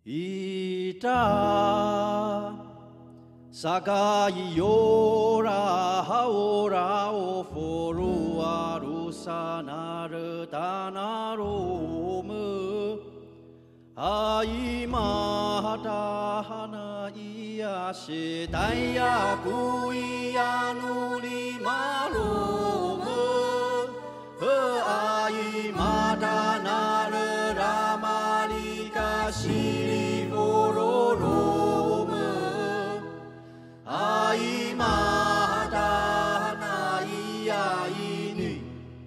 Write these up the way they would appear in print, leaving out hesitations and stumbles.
いた坂いよらはおらおフォロワルサナルタナロムあいまた花いやしたいやくいやぬりまろむあいまたなるらまりかしりごろろむあいまたないやいに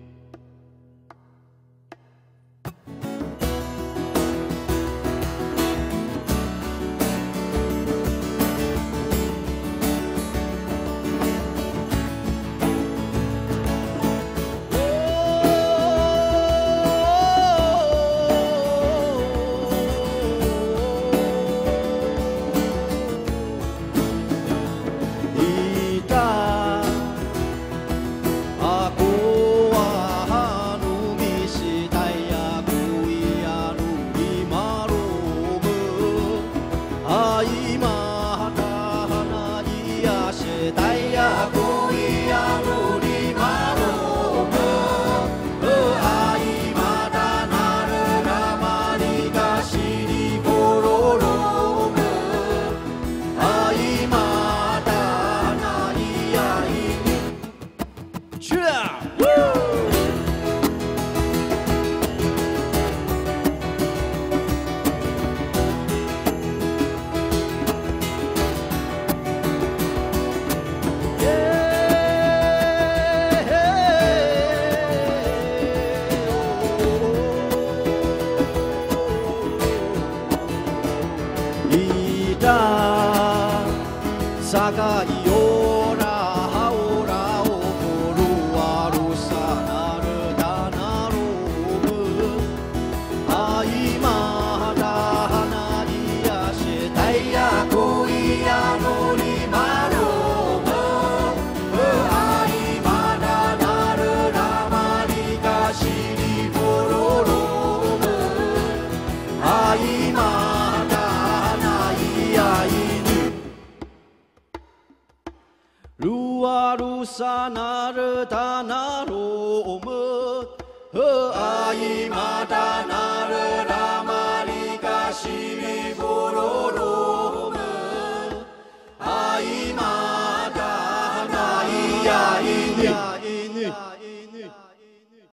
坂いよらはおらおこるわるさなるだなろむあいまだ花にやしたいやこいやのりまろむあいまだなるらまりかしりごろろむあいまだないやいルワルサナルタナロムあいまたな